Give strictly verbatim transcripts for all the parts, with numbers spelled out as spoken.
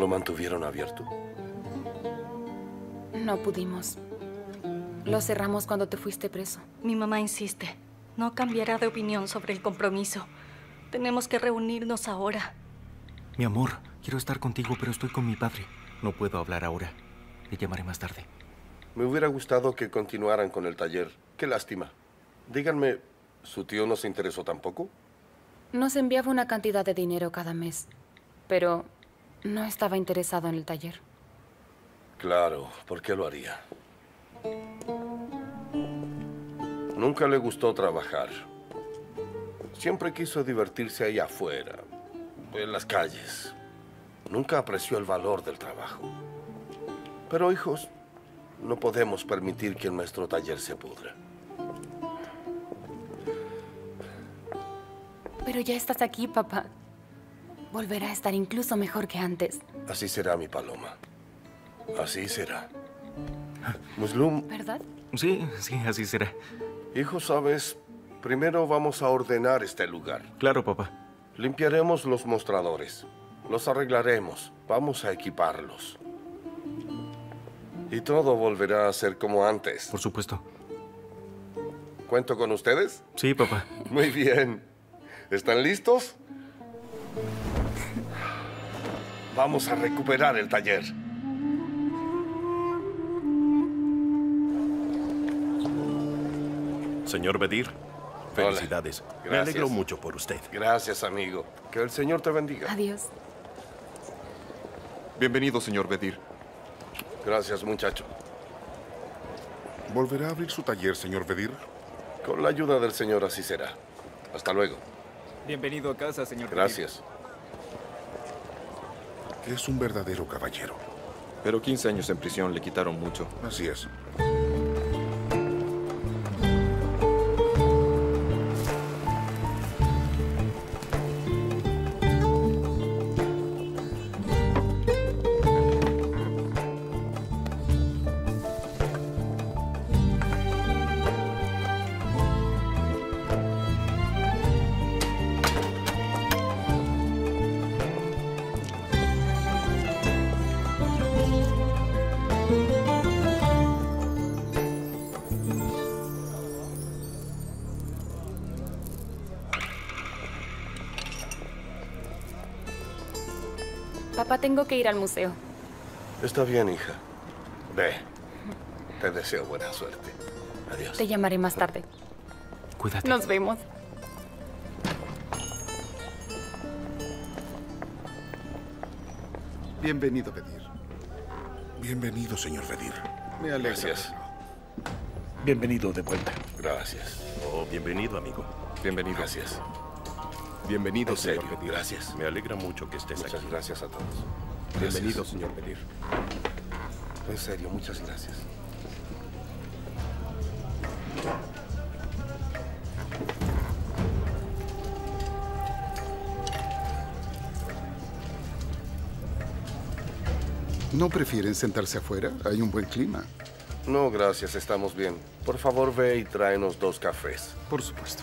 lo mantuvieron abierto? No pudimos. Lo cerramos cuando te fuiste preso. Mi mamá insiste. No cambiará de opinión sobre el compromiso. Tenemos que reunirnos ahora. Mi amor, quiero estar contigo, pero estoy con mi padre. No puedo hablar ahora. Te llamaré más tarde. Me hubiera gustado que continuaran con el taller. Qué lástima. Díganme, ¿su tío no se interesó tampoco? Nos enviaba una cantidad de dinero cada mes, pero no estaba interesado en el taller. Claro, ¿por qué lo haría? Nunca le gustó trabajar. Siempre quiso divertirse ahí afuera, en las calles. Nunca apreció el valor del trabajo. Pero, hijos, no podemos permitir que nuestro taller se pudra. Pero ya estás aquí, papá. Volverá a estar incluso mejor que antes. Así será, mi paloma. Así será. Muslum. ¿Verdad? Sí, sí, así será. Hijo, ¿sabes? Primero vamos a ordenar este lugar. Claro, papá. Limpiaremos los mostradores. Los arreglaremos. Vamos a equiparlos. Y todo volverá a ser como antes. Por supuesto. ¿Cuento con ustedes? Sí, papá. Muy bien. ¿Están listos? Vamos a recuperar el taller. Señor Bedir, felicidades. Hola. Me alegro mucho por usted. Gracias, amigo. Que el Señor te bendiga. Adiós. Bienvenido, señor Bedir. Gracias, muchacho. ¿Volverá a abrir su taller, señor Bedir? Con la ayuda del Señor así será. Hasta luego. Bienvenido a casa, señor Gracias. Bedir. Es un verdadero caballero. Pero quince años en prisión le quitaron mucho. Así es. Papá, tengo que ir al museo. Está bien, hija. Ve. Te deseo buena suerte. Adiós. Te llamaré más tarde. Cuídate. Nos vemos. Bienvenido, Bedir. Bienvenido, señor Bedir. Me alegra. Gracias. Bienvenido de vuelta. Gracias. Oh, bienvenido, amigo. Bienvenido. Gracias. Bienvenido, En serio, señor Bedir. gracias. Me alegra mucho que estés Muchas aquí. gracias a todos. Bienvenido, Gracias. señor Bedir. En serio, muchas gracias. ¿No prefieren sentarse afuera? Hay un buen clima. No, gracias, estamos bien. Por favor, ve y tráenos dos cafés. Por supuesto.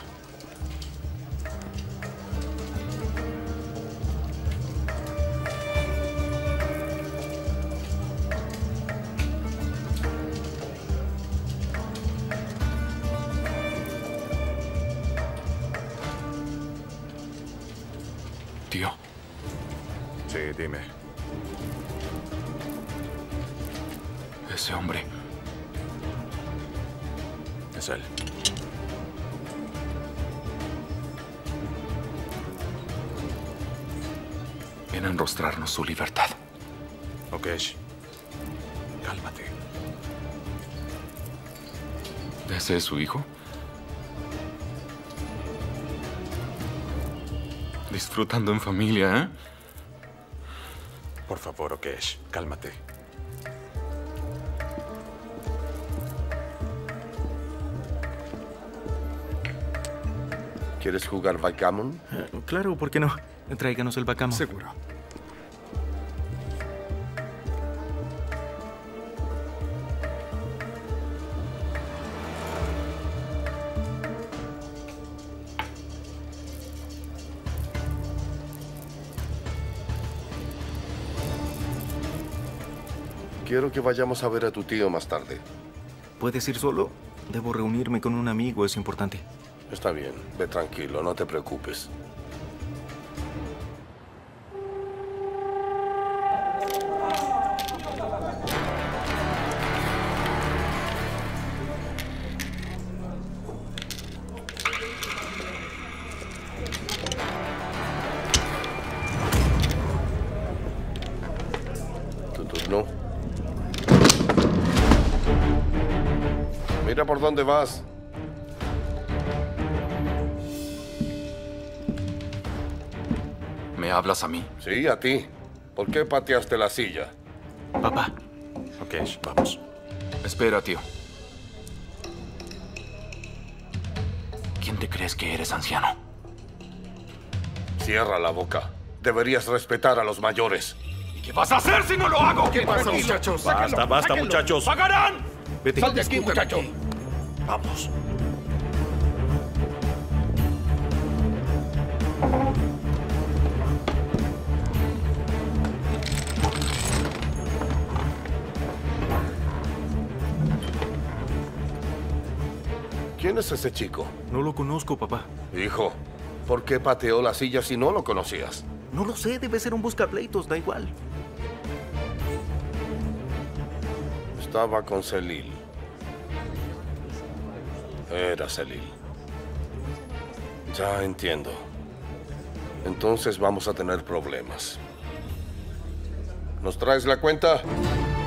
Tío. Sí, dime. Ese hombre. Es él. Viene a enrostrarnos su libertad. Okesh, cálmate. ¿Ese es su hijo? Disfrutando en familia, ¿eh? Por favor, Okesh, cálmate. ¿Quieres jugar backgammon? Eh, claro, ¿por qué no? Tráiganos el backgammon. Seguro. Quiero que vayamos a ver a tu tío más tarde. ¿Puedes ir solo? Debo reunirme con un amigo, es importante. Está bien, ve tranquilo, no te preocupes. Tu turno. Mira por dónde vas. ¿Me hablas a mí? Sí, a ti. ¿Por qué pateaste la silla? Papá. Ok, vamos. Espera, tío. ¿Quién te crees que eres, anciano? Cierra la boca. Deberías respetar a los mayores. ¿Y qué vas a hacer si no lo hago? ¿Qué pasa, muchachos? Basta, basta, muchachos. ¡Pagarán! Vete. Sal de aquí, muchacho. Vamos. ¿Quién es ese chico? No lo conozco, papá. Hijo, ¿por qué pateó la silla si no lo conocías? No lo sé, debe ser un buscapleitos, da igual. Estaba con Celil. Era Celil. Ya entiendo. Entonces vamos a tener problemas. ¿Nos traes la cuenta?